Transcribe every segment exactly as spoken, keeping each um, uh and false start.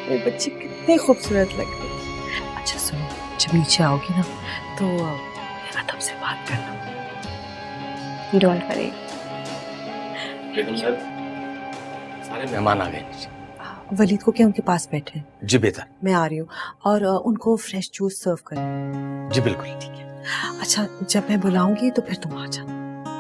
मेरे बच्चे कितने खूबसूरत लगते हैं। अच्छा सुनो, जब नीचे आओगी ना तो मेरा तब से बात करना। Don't worry. बेगम साहब, सारे मेहमान आ गए नीचे। वलीद को क्या उनके पास बैठे? जी बेहतर। मैं आ रही हूँ और उनको फ्रेश जूस सर्व करें। जी बिल्कुल। ठीक है। अच्छा जब मैं बुलाऊंगी तो फिर तुम आ जाना।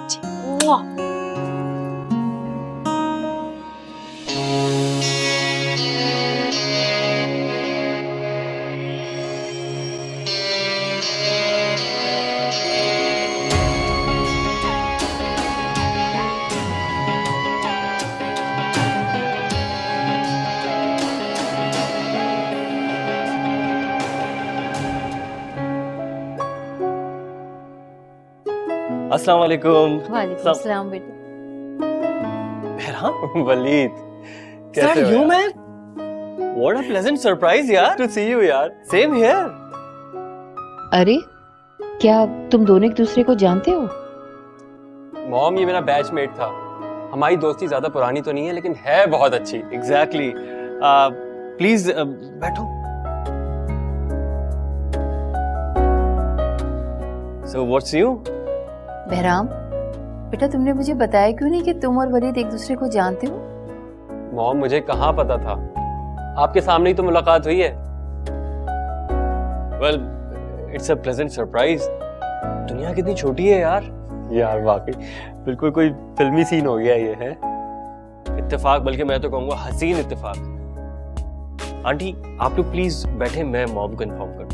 अस्सलाम वालेकुम। वालेकुम सलाम बेटा। बहराम, वलीद, कैसे हो? you man? What a pleasant surprise यार। To see you यार। Same here। अरे क्या तुम दोनों एक दूसरे को जानते हो? मॉम, ये मेरा बैचमेट था। हमारी दोस्ती ज्यादा पुरानी तो नहीं है लेकिन है बहुत अच्छी। Exactly। प्लीज uh, बैठो। So what's new? बहराम बेटा, तुमने मुझे बताया क्यों नहीं कि तुम और वलीद एक दूसरे को जानते हो? मॉम, मुझे कहाँ पता था, आपके सामने ही तो मुलाकात हुई है। Well, it's a pleasant surprise। दुनिया कितनी छोटी है यार। यार वाकई बिल्कुल कोई फिल्मी सीन हो गया ये है। इत्तेफाक, बल्कि मैं तो कहूँगा हसीन इत्तेफाक। आंटी आप लोग प्लीज बैठे, मैं मॉम को इन्फॉर्म कर